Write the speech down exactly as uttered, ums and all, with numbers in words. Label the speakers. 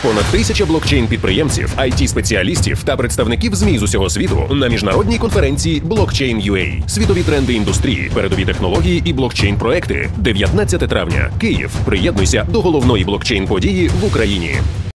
Speaker 1: Понад тисяча блокчейн-підприємців, ай ті-спеціалістів та представників ЗМІ з усього світу на міжнародній конференції Blockchain.ua. Світові тренди індустрії, передові технології і блокчейн-проекти. дев'ятнадцяте травня. Київ. Приєднуйся до головної блокчейн-події в Україні.